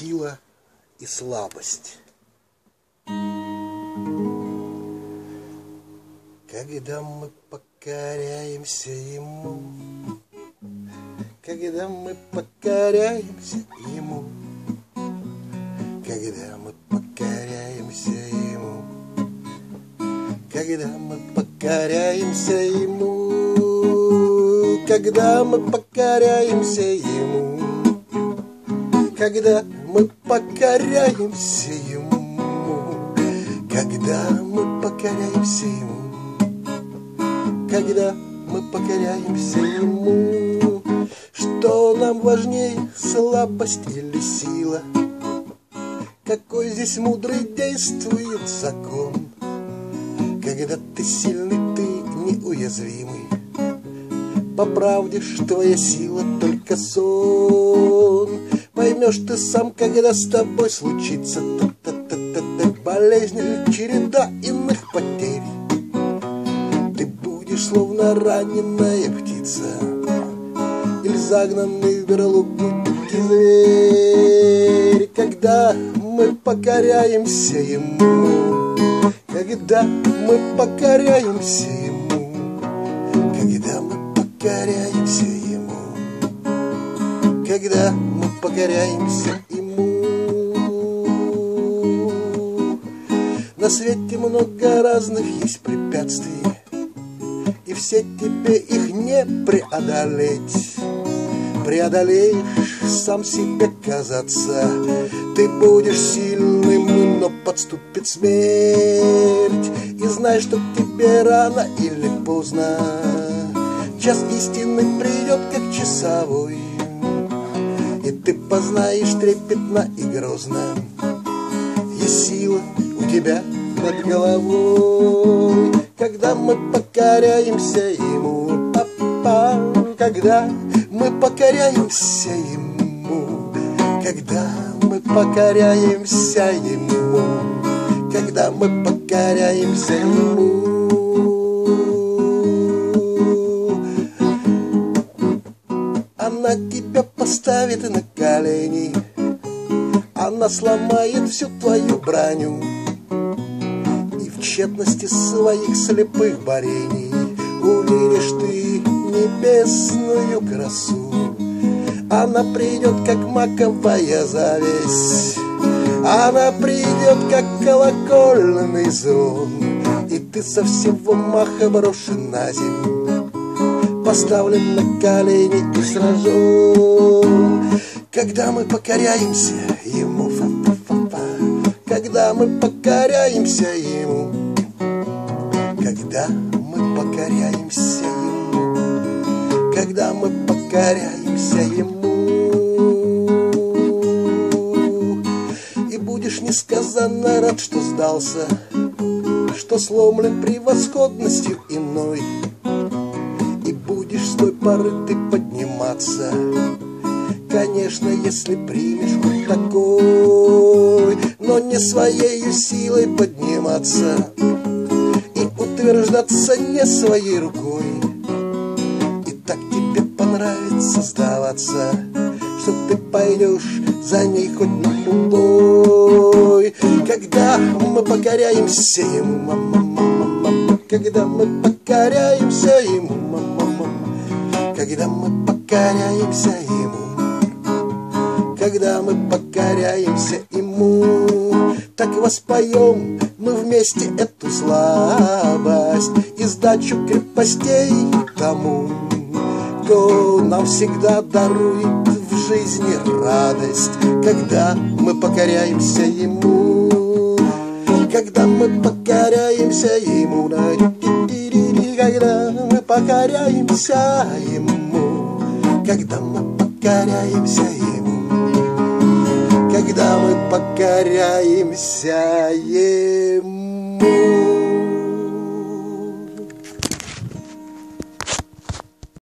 сила и слабость. Когда мы покоряемся Ему, когда мы покоряемся Ему, когда мы покоряемся Ему, когда мы покоряемся Ему, когда мы покоряемся Ему, когда мы покоряемся Ему, когда мы покоряемся Ему, когда мы покоряемся Ему. Что нам важнее, слабость или сила? Какой здесь мудрый действует закон? Когда ты сильный, ты неуязвимый. По правде ж твоя сила только сон. Поймешь ты сам, когда с тобой случится болезнь или череда иных потерь. Ты будешь словно раненая птица или загнанный в берлогу дикий зверь. Когда мы покоряемся Ему, когда мы покоряемся Ему, когда мы покоряемся Ему, когда мы покоряемся Ему. На свете много разных есть препятствий, и все тебе их не преодолеть. Преодолеешь сам себе казаться, ты будешь сильным, но подступит смерть. И знай, что к тебе рано или поздно час истины придет, как часовой, и ты познаешь трепетно и грозно. Есть сила у тебя над головой, когда мы покоряемся Ему, папа, когда мы покоряемся Ему, когда мы покоряемся Ему, когда мы покоряемся Ему. Она тебя поставит на колени, она сломает всю твою броню, и в тщетности своих слепых борений увидишь ты небесную красу. Она придет, как маковая зависть, она придет, как колокольный звон, и ты со всего маха брошен на землю, поставлен на колени и сражен. Когда мы покоряемся Ему, когда мы покоряемся Ему, когда мы покоряемся Ему, когда мы покоряемся Ему, и будешь несказанно рад, что сдался, что сломлен превосходностью иной, и будешь с той поры ты подниматься, конечно, если примешь хоть такой, но не своей силой подниматься и утверждаться не своей рукой. И так тебе понравится сдаваться, что ты пойдешь за ней хоть на худой. Когда мы покоряемся Ему, когда мы покоряемся Ему, когда мы покоряемся Ему, когда мы покоряемся Ему, так воспоем мы вместе эту слабость и сдачу крепостей тому, кто нам всегда дарует в жизни радость. Когда мы покоряемся Ему, когда мы покоряемся Ему, когда мы покоряемся Ему, когда мы покоряемся Ему, когда мы покоряемся Ему.